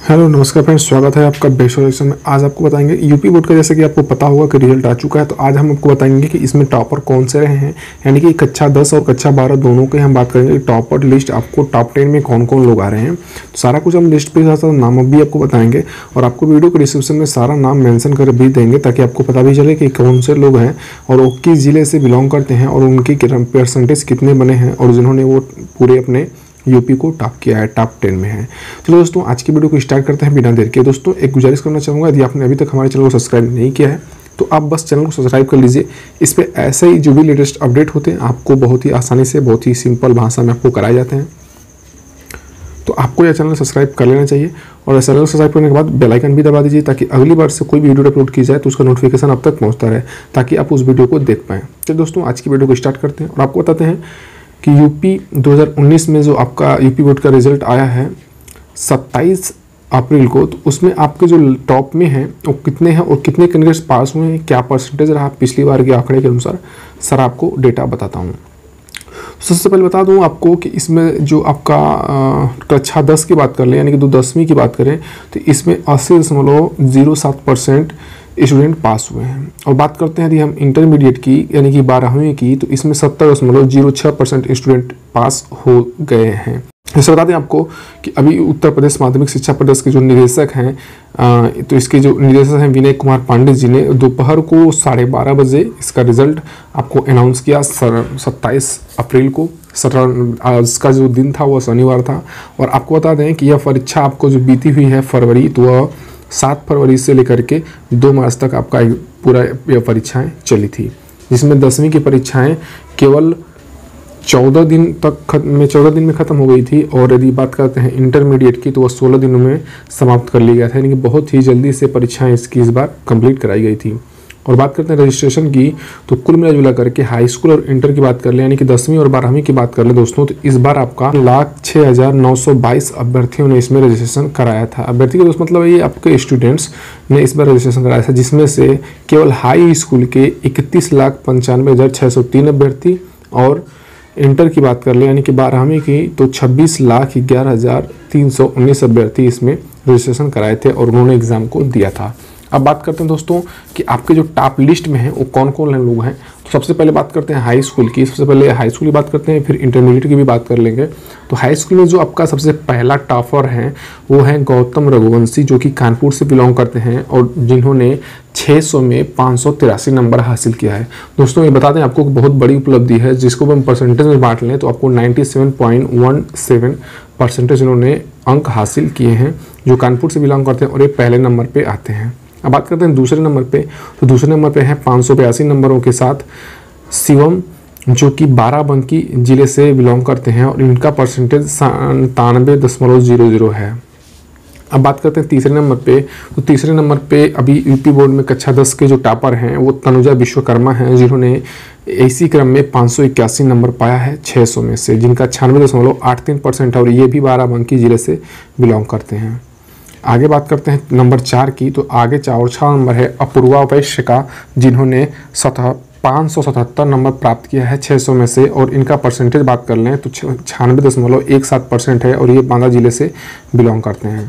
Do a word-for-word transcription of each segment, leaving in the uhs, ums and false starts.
Hello नमस्कार friends, स्वागत है आपका बेस्ट सॉल्यूशन में। आज आपको बताएंगे यूपी बोर्ड का, जैसे कि आपको पता होगा कि रिजल्ट आ चुका है। तो आज हम आपको बताएंगे कि इसमें टॉपर कौन से रहे हैं, यानी कि कक्षा दस और कक्षा बारह दोनों के हम बात करेंगे। टॉपर लिस्ट आपको टॉप टेन में कौन कौन लोग आ रहे हैं, तो सारा कुछ हम लिस्ट पे साथ साथ नाम भी आपको बताएंगे और आपको वीडियो के डिस्क्रिप्शन में सारा नाम मेंशन कर भी देंगे, ताकि आपको पता भी चले कि कौन से लोग हैं और वो किस जिले से बिलोंग करते हैं और उनकी परसेंटेज कितने बने हैं और जिन्होंने वो पूरे अपने यूपी को टॉप किया है, टॉप टेन में है। चलो दोस्तों, आज की वीडियो को स्टार्ट करते हैं बिना देर के। दोस्तों, एक गुजारिश करना चाहूँगा, यदि आपने अभी तक हमारे चैनल को सब्सक्राइब नहीं किया है तो आप बस चैनल को सब्सक्राइब कर लीजिए। इस पर ऐसे ही जो भी लेटेस्ट अपडेट होते हैं आपको बहुत ही आसानी से, बहुत ही सिंपल भाषा में आपको कराए जाते हैं। तो आपको यह चैनल सब्सक्राइब कर लेना चाहिए और चैनल को सब्सक्राइब करने के बाद बेल आइकन भी दबा दीजिए, ताकि अगली बार से कोई भी वीडियो अपलोड की जाए तो उसका नोटिफिकेशन अब तक पहुँचता रहे, ताकि आप उस वीडियो को देख पाएँ। तो दोस्तों, आज की वीडियो को स्टार्ट करते हैं और आपको बताते हैं कि यूपी दो हज़ार उन्नीस में जो आपका यूपी बोर्ड का रिजल्ट आया है सत्ताईस अप्रैल को, तो उसमें आपके जो टॉप में हैं वो कितने हैं और कितने कैंडिडेट्स पास हुए हैं, क्या परसेंटेज रहा पिछली बार के आंकड़े के अनुसार, सर आपको डेटा बताता हूँ। सबसे पहले बता दूँ आपको कि इसमें जो आपका कक्षा दस की बात कर लें, यानी कि दो दसवीं की बात करें, तो इसमें अस्सी दशमलव जीरो सात परसेंट स्टूडेंट पास हुए हैं। और बात करते हैं यदि हम इंटरमीडिएट की, यानी कि बारहवीं की, तो इसमें सत्तर दशमलव जीरो छः परसेंट स्टूडेंट पास हो गए हैं। जैसे बता दें आपको कि अभी उत्तर प्रदेश माध्यमिक शिक्षा परिषद के जो निदेशक हैं, तो इसके जो निदेशक हैं विनय कुमार पांडे जी ने दोपहर को साढ़े बारह बजे इसका रिजल्ट आपको अनाउंस किया सत्ताईस अप्रैल को। सत्रह इसका जो दिन था वह शनिवार था। और आपको बता दें कि यह परीक्षा आपको जो बीती हुई है फरवरी, तो वह सात फरवरी से लेकर के दो मार्च तक आपका पूरा यह परीक्षाएं चली थी, जिसमें दसवीं की परीक्षाएं केवल चौदह दिन तक में चौदह दिन में ख़त्म हो गई थी। और यदि बात करते हैं इंटरमीडिएट की, तो वह सोलह दिनों में समाप्त कर लिया गया था, यानी कि बहुत ही जल्दी से परीक्षाएं इसकी इस बार कंप्लीट कराई गई थी। और बात करते हैं रजिस्ट्रेशन की, तो कुल मिला जुला करके हाई स्कूल और इंटर की बात कर लें, यानी कि दसवीं और बारहवीं की बात कर लें दोस्तों, तो इस बार आपका लाख छः हज़ार नौ सौ बाईस अभ्यर्थियों ने इसमें रजिस्ट्रेशन कराया था। अभ्यर्थी का दोस्त मतलब ये आपके स्टूडेंट्स ने इस बार रजिस्ट्रेशन कराया था, जिसमें से केवल हाई स्कूल के इकतीस लाख पंचानवे हज़ार छः सौ तीन अभ्यर्थी और इंटर की बात कर लें, यानी कि बारहवीं की, तो छब्बीस लाख ग्यारह हज़ार तीन सौ उन्नीस अभ्यर्थी इसमें रजिस्ट्रेशन कराए थे और उन्होंने एग्ज़ाम को दिया था। अब बात करते हैं दोस्तों कि आपके जो टॉप लिस्ट में हैं वो कौन कौन लोग हैं। तो सबसे पहले बात करते हैं हाई स्कूल की। सबसे पहले हाई स्कूल की बात करते हैं, फिर इंटरमीडिएट की भी बात कर लेंगे। तो हाई स्कूल में जो आपका सबसे पहला टॉपर है वो है गौतम रघुवंशी, जो कि कानपुर से बिलोंग करते हैं और जिन्होंने छः सौ में पाँच सौ तिरासी नंबर हासिल किया है। दोस्तों, ये बता दें आपको बहुत बड़ी उपलब्धि है, जिसको हम परसेंटेज में बांट लें तो आपको सत्तानवे पॉइंट एक सात परसेंटेज इन्होंने अंक हासिल किए हैं, जो कानपुर से बिलोंग करते हैं और ये पहले नंबर पे आते हैं। अब बात करते हैं दूसरे नंबर पे, तो दूसरे नंबर पे है पाँच सौ बयासी नंबरों के साथ शिवम, जो कि बाराबंकी जिले से बिलोंग करते हैं और इनका परसेंटेज संतानवे दशमलव जीरो जीरो है। अब बात करते हैं तीसरे नंबर पे, तो तीसरे नंबर पे अभी यूपी बोर्ड में कक्षा दस के जो टॉपर हैं वो तनुजा विश्वकर्मा हैं, जिन्होंने इसी क्रम में पाँच सौ इक्यासी नंबर पाया है छः सौ में से, जिनका छियानवे दशमलव आठ तीन परसेंट है और ये भी बाराबंकी जिले से बिलोंग करते हैं। आगे बात करते हैं नंबर चार की, तो आगे चार छः नंबर है अपूर्वा वैश्य का, जिन्होंने सतह पाँच सौ सतहत्तर नंबर प्राप्त किया है छः सौ में से और इनका परसेंटेज बात कर लें तो छियानवे दशमलव एक सात परसेंट है और ये बांदा जिले से बिलोंग करते हैं।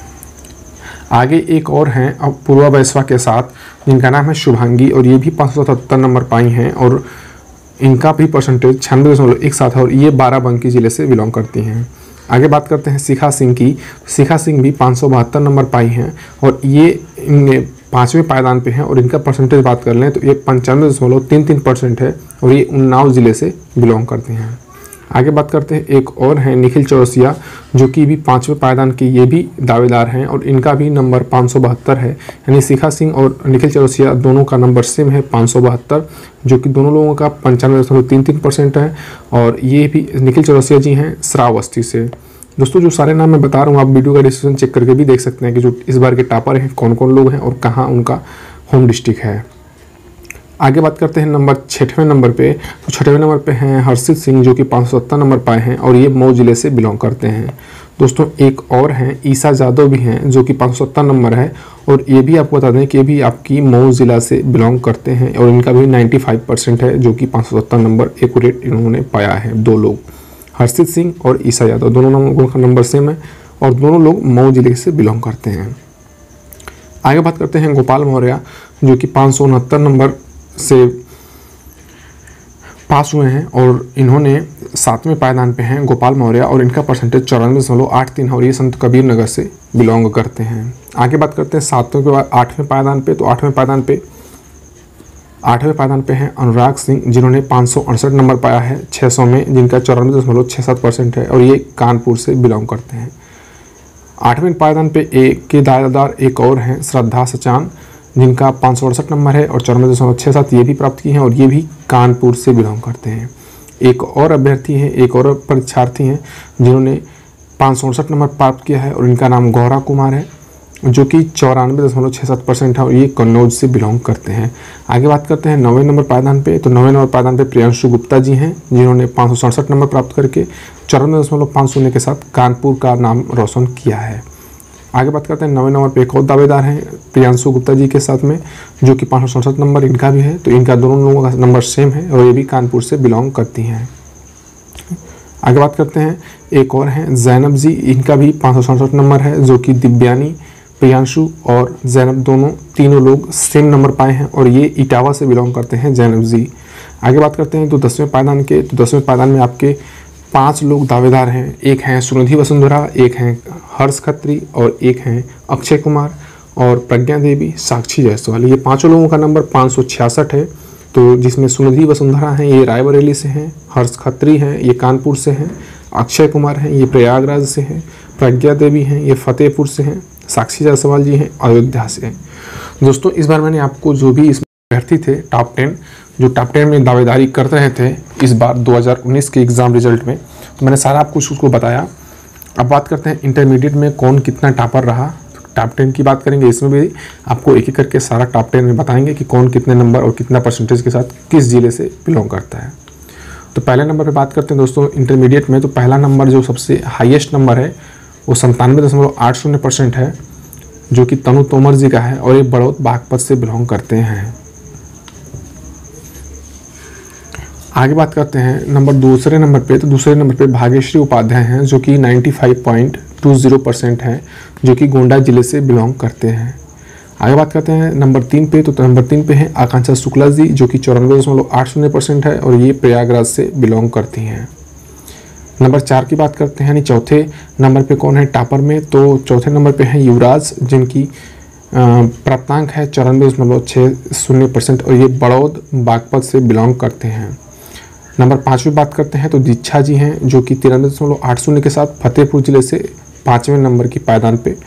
आगे एक और हैं अपूर्वा वैश्य के साथ, जिनका नाम है शुभांगी और ये भी पाँच सौ सतहत्तर नंबर पाई हैं और इनका भी परसेंटेज छियानवे दशमलव एक सात है और ये बाराबंकी जिले से बिलोंग करती हैं। आगे बात करते हैं शिखा सिंह की। शिखा सिंह भी पाँच सौ बहत्तर नंबर पाई हैं और ये इनमें पाँचवें पायदान पे हैं और इनका परसेंटेज बात कर लें तो ये पंचानवे दशमलव तीन तीन परसेंट है और ये उन्नाव जिले से बिलोंग करते हैं। आगे बात करते हैं एक और हैं निखिल चौरसिया, जो कि भी पाँचवें पायदान के ये भी दावेदार हैं और इनका भी नंबर पाँच सौ बहत्तर है, यानी शिखा सिंह और निखिल चौरसिया दोनों का नंबर सेम है पाँच सौ बहत्तर, जो कि दोनों लोगों का पंचानवे दशमलव तीन तीन परसेंट है और ये भी निखिल चौरसिया जी हैं श्रावस्ती से। दोस्तों, जो सारे नाम मैं बता रहा हूँ आप वीडियो का डिस्क्रिप्शन चेक करके भी देख सकते हैं कि जो इस बार के टॉपर हैं कौन कौन लोग हैं और कहाँ उनका होम डिस्ट्रिक्ट है। आगे बात करते हैं नंबर छठवें नंबर पे, तो छठवें नंबर पे हैं हर्षित सिंह, जो कि पाँच सौ सत्तर नंबर पाए हैं और ये मऊ जिले से बिलोंग करते हैं। दोस्तों, एक और हैं ईसा यादव भी हैं, जो कि पाँच सौ सत्तर नंबर है और ये भी आपको बता दें कि ये भी आपकी मऊ जिला से बिलोंग करते हैं और इनका भी पचानवे परसेंट है, जो कि पाँच सौ सत्तर नंबर एक्यूरेट इन्होंने पाया है। दो लोग हर्षित सिंह और ईसा यादव दोनों लोगों का नंबर सेम है और दोनों लोग मऊ जिले से बिलोंग करते हैं। आगे बात करते हैं गोपाल मौर्य, जो कि पाँच सौ उनहत्तर नंबर से पास हुए हैं और इन्होंने सातवें पायदान पे हैं गोपाल मौर्य, और इनका परसेंटेज चौरानवे दशमलव आठ तीन है और ये संत कबीर नगर से बिलोंग करते हैं। आगे बात करते हैं सातवें के बाद आठवें पायदान पे। तो आठवें पायदान पे आठवें पायदान पे हैं अनुराग सिंह, जिन्होंने पाँच सौ अड़सठ नंबर पाया है छः सौ में, जिनका चौरानवे दशमलव छः सात परसेंट है और ये कानपुर से बिलोंग करते हैं। आठवें पायदान पे एक के दायरेदार एक और हैं श्रद्धा सचान, जिनका पाँच सौ अड़सठ नंबर है और चौरानवे दशमलव छः सात ये भी प्राप्त किए हैं और ये भी कानपुर से बिलोंग करते हैं। एक और अभ्यर्थी हैं, एक और परीक्षार्थी हैं जिन्होंने पाँच सौ अड़सठ नंबर प्राप्त किया है और इनका नाम गौरा कुमार है, जो कि चौरानवे दशमलव छः सात परसेंट है और ये कन्नौज से बिलोंग करते हैं। आगे बात करते हैं नौवें नंबर पायदान पे। तो नौवें नंबर पायदान पे प्रियांशु गुप्ता जी हैं, जिन्होंने पाँच सौ सड़सठ नंबर प्राप्त करके चौरानवे दशमलव पाँच शून्य के साथ कानपुर का नाम रोशन किया है। आगे बात करते हैं नौवें नंबर पे एक और दावेदार हैं प्रियांशु गुप्ता जी के साथ में, जो कि पाँच सौ सड़सठ नंबर इनका भी है, तो इनका दोनों लोगों का नंबर सेम है और ये भी कानपुर से बिलोंग करती हैं। आगे बात करते हैं एक और हैं जैनब जी, इनका भी पाँच सौ सड़सठ नंबर है, जो कि दिव्यानी, प्रियांशु और जैनब दोनों तीनों लोग सेम नंबर पाए हैं और ये इटावा से बिलोंग करते हैं जैनब जी। आगे बात करते हैं तो दसवें पायदान के। तो दसवें पायदान में आपके पांच लोग दावेदार हैं, एक हैं सुनिधि वसुंधरा, एक हैं हर्ष खत्री और एक हैं अक्षय कुमार और प्रज्ञा देवी, साक्षी जायसवाल। ये पांचों लोगों का नंबर पाँच सौ छियासठ है। तो जिसमें सुनिधि वसुंधरा हैं ये रायबरेली से हैं, हर्ष खत्री हैं ये कानपुर से हैं, अक्षय कुमार हैं ये प्रयागराज से हैं, प्रज्ञा देवी हैं ये फतेहपुर से हैं, साक्षी जायसवाल जी हैं अयोध्या से। दोस्तों इस बार मैंने आपको जो भी इसमें अभ्यर्थी थे टॉप टेन जो टॉप टेन में दावेदारी कर रहे थे इस बार दो हज़ार उन्नीस के एग्ज़ाम रिजल्ट में, तो मैंने सारा आपको उसको बताया। अब बात करते हैं इंटरमीडिएट में कौन कितना टॉपर रहा। टॉप टेन की बात करेंगे, इसमें भी आपको एक एक करके सारा टॉप टेन में बताएंगे कि कौन कितने नंबर और कितना परसेंटेज के साथ किस जिले से बिलोंग करता है। तो पहले नंबर पर बात करते हैं दोस्तों इंटरमीडिएट में। तो पहला नंबर जो सबसे हाईएस्ट नंबर है वो संतानवे दशमलव आठ शून्य परसेंट है, जो कि तनु तोमर जी का है और ये बड़ौद बागपत से बिलोंग करते हैं। आगे बात करते हैं नंबर दूसरे नंबर पे। तो दूसरे नंबर पे भाग्यश्री उपाध्याय हैं, जो कि पचानवे पॉइंट दो शून्य परसेंट हैं, जो कि गोंडा जिले से बिलोंग करते हैं। आगे बात करते हैं नंबर तीन पे। तो नंबर तीन पे हैं आकांक्षा शुक्ला जी, जो कि चौरानवे दशमलव आठ शून्य परसेंट है और ये प्रयागराज से बिलोंग करती हैं। नंबर चार की बात करते हैं, यानी चौथे नंबर पे कौन है टॉपर में। तो चौथे नंबर पे हैं युवराज, जिनकी प्राप्तांक है चौरानवे दशमलव छः शून्य परसेंट और ये बड़ौद बागपत से बिलोंग करते हैं। नंबर पाँच में बात करते हैं तो दीक्षा जी हैं, जो कि तिरानवे दशमलव आठ शून्य के साथ फतेहपुर जिले से पाँचवें नंबर की पायदान पे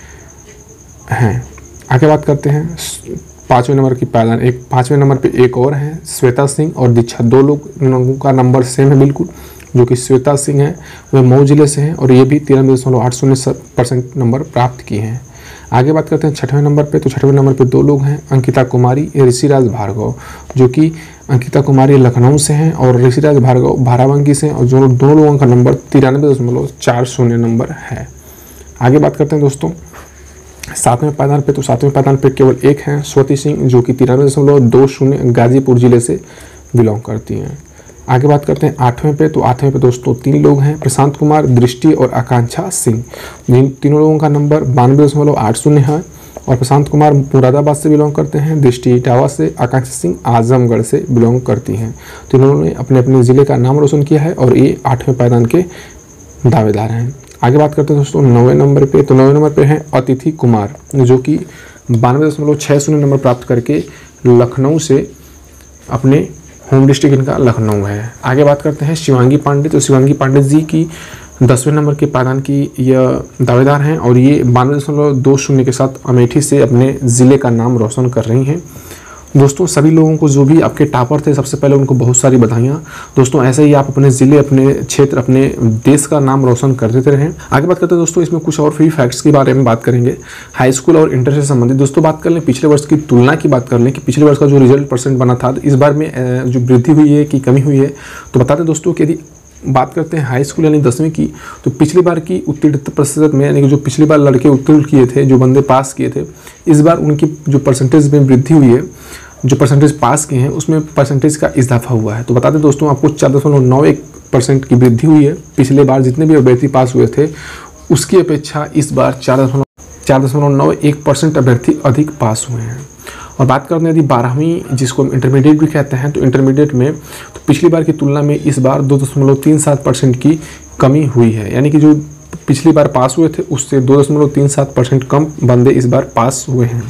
हैं। आगे बात करते हैं पाँचवें नंबर की पायदान एक पाँचवें नंबर पे एक और हैं श्वेता सिंह और दीक्षा, दो लोग लोगों का नंबर सेम है बिल्कुल, जो कि श्वेता सिंह हैं वह मऊ जिले से हैं और ये भी तिरानवे दशमलव आठ शून्य परसेंट नंबर प्राप्त किए हैं। आगे बात करते हैं छठवें नंबर पे। तो छठवें नंबर पे दो लोग हैं अंकिता कुमारी ऋषिराज भार्गव, जो कि अंकिता कुमारी लखनऊ से हैं और ऋषिराज भार्गव बाराबंकी से हैं और जो दोनों लोगों का नंबर तिरानवे दशमलव चार शून्य नंबर है। आगे बात करते हैं दोस्तों सातवें पायदान पे। तो सातवें पायदान पे केवल एक हैं स्वती सिंह, जो कि तिरानवे दशमलव दो शून्य गाजीपुर जिले से बिलोंग करती हैं। आगे बात करते हैं आठवें पे। तो आठवें पे दोस्तों तीन लोग हैं प्रशांत कुमार, दृष्टि और आकांक्षा सिंह, जिन तीनों लोगों का नंबर बानवे दशमलव आठ शून्य है और प्रशांत कुमार मुरादाबाद से बिलोंग करते हैं, दृष्टि इटावा से, आकांक्षा सिंह आजमगढ़ से बिलोंग करती हैं। तो इन्होंने अपने अपने ज़िले का नाम रोशन किया है और ये आठवें पायदान के दावेदार हैं। आगे बात करते हैं दोस्तों नौवें नंबर पे। तो नौवें नंबर पे हैं अतिथि कुमार, जो कि बानवे दशमलव छः शून्य नंबर प्राप्त करके लखनऊ से अपने होम डिस्ट्रिक्ट इनका लखनऊ है। आगे बात करते हैं शिवांगी पांडे। तो शिवांगी पांडे जी की दसवें नंबर के पायदान की यह दावेदार हैं और ये बानवे दशमलव दो शून्य के साथ अमेठी से अपने ज़िले का नाम रोशन कर रही हैं। दोस्तों सभी लोगों को जो भी आपके टॉपर थे सबसे पहले उनको बहुत सारी बधाइयाँ। दोस्तों ऐसे ही आप अपने ज़िले, अपने क्षेत्र, अपने देश का नाम रोशन कर देते रहें। आगे बात करते हैं दोस्तों इसमें कुछ और फ्री फैक्ट्स के बारे में बात करेंगे हाई स्कूल और इंटर से संबंधित। दोस्तों बात कर लें पिछले वर्ष की तुलना की बात कर लें कि पिछले वर्ष का जो रिजल्ट परसेंट बना था तो इस बार में जो वृद्धि हुई है कि कमी हुई है। तो बता दें दोस्तों कि यदि बात करते हैं हाई स्कूल यानी दसवीं की, तो पिछली बार की उत्तीर्णता प्रतिशत में यानी कि जो पिछली बार लड़के उत्तीर्ण किए थे, जो बंदे पास किए थे, इस बार उनकी जो परसेंटेज में वृद्धि हुई है, जो परसेंटेज पास किए हैं उसमें परसेंटेज का इजाफा हुआ है। तो बता दें दोस्तों आपको चार दशमलव नौ एक परसेंट की वृद्धि हुई है। पिछले बार जितने भी अभ्यर्थी पास हुए थे उसकी अपेक्षा इस बार चार दशमलव चार दशमलव नौ एक परसेंट अभ्यर्थी अधिक पास हुए हैं। और बात करते हैं यदि बारहवीं जिसको हम इंटरमीडिएट भी कहते हैं, तो इंटरमीडिएट में तो पिछली बार की तुलना में इस बार दो दशमलव तीन सात परसेंट की कमी हुई है। यानी कि जो पिछली बार पास हुए थे उससे दो दशमलव तीन सात परसेंट कम बंदे इस बार पास हुए हैं।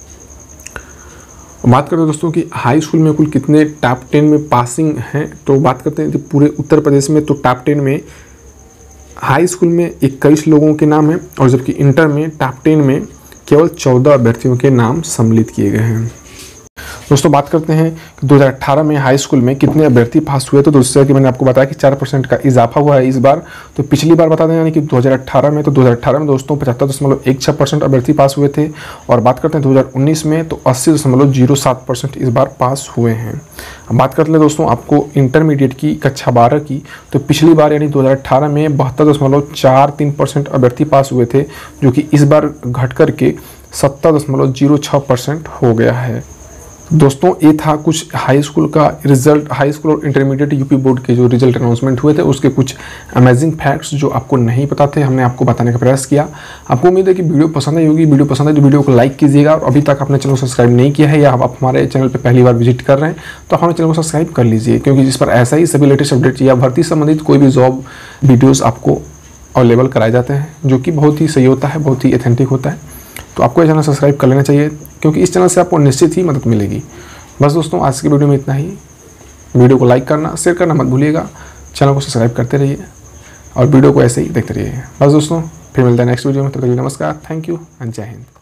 बात करते हैं दोस्तों कि हाई स्कूल में कुल कितने टॉप टेन में पासिंग हैं, तो बात करते हैं पूरे उत्तर प्रदेश में तो टॉप टेन में हाई स्कूल में इक्कीस लोगों के नाम हैं और जबकि इंटर में टॉप टेन में केवल चौदह अभ्यर्थियों के नाम सम्मिलित किए गए हैं। दोस्तों बात करते हैं कि दो हज़ार अठारह में हाई स्कूल में कितने अभ्यर्थी पास हुए। तो दोस्तों कि मैंने आपको बताया कि चार परसेंट का इजाफा हुआ है इस बार। तो पिछली बार बता दें यानी कि दो हज़ार अठारह में तो दो हज़ार अठारह में दोस्तों पचहत्तर दशमलव एक छः परसेंट अभ्यर्थी पास हुए थे। और बात करते हैं दो हज़ार उन्नीस में तो अस्सी दशमलव जीरो सात परसेंट इस बार पास हुए हैं। अब बात करते हैं दोस्तों आपको इंटरमीडिएट की कक्षा बारह की, तो पिछली बार यानी दो हज़ार अठारह में बहत्तर दशमलव चार तीन परसेंट अभ्यर्थी पास हुए थे, जो कि इस बार घट करके सत्तर दशमलव जीरो छः परसेंट हो गया है। दोस्तों ये था कुछ हाई स्कूल का रिजल्ट, हाई स्कूल और इंटरमीडिएट यूपी बोर्ड के जो रिजल्ट अनाउंसमेंट हुए थे उसके कुछ अमेजिंग फैक्ट्स जो आपको नहीं पता थे, हमने आपको बताने का प्रयास किया। आपको उम्मीद है कि वीडियो पसंद आई होगी। वीडियो पसंद है तो वीडियो को लाइक कीजिएगा और अभी तक आपने चैनल को सब्सक्राइब नहीं किया है या आप हमारे चैनल पर पहली बार विजिट कर रहे हैं तो हमारे चैनल को सब्सक्राइब कर लीजिए, क्योंकि जिस पर ऐसा ही सभी लेटेस्ट अपडेट या भर्ती संबंधित कोई भी जॉब वीडियोज़ आपको अवेलेबल कराए जाते हैं, जो कि बहुत ही सही होता है, बहुत ही ऑथेंटिक होता है। तो आपको ये चैनल सब्सक्राइब कर लेना चाहिए, क्योंकि इस चैनल से आपको निश्चित ही मदद मिलेगी। बस दोस्तों आज की वीडियो में इतना ही। वीडियो को लाइक करना, शेयर करना मत भूलिएगा, चैनल को सब्सक्राइब करते रहिए और वीडियो को ऐसे ही देखते रहिए। बस दोस्तों फिर मिलते हैं नेक्स्ट वीडियो में, तब तक के लिए नमस्कार, थैंक यू एंड जय हिंद।